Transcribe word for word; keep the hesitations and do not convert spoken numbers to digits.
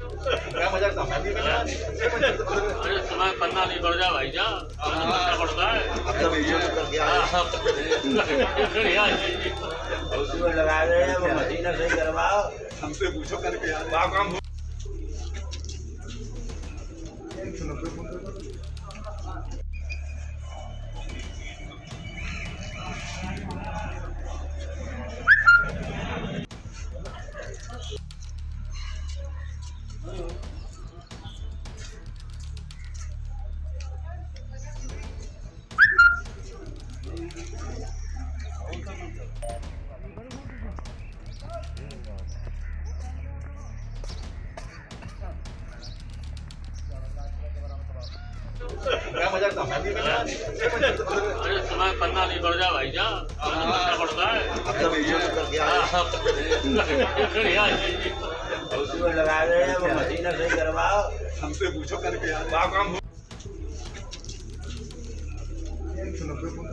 क्या मजाक था? अरे समय पन्ना नहीं बढ़ जा भाई जा पन्ना पड़ता है। अब तो वीडियो करके आया उसमें लगा रहे हैं वो मशीन सही करवाओ। हमसे पूछो करके यार वहाँ काम हो। क्या मजाक था? अरे समय पन्ना नहीं बढ़ जा भाई जा पन्ना पड़ता है। अब तो वीडियो करके आया उसमें लगा रहे हैं वो मशीन सही करवाओ। हमसे पूछो करके यार वहाँ काम हो।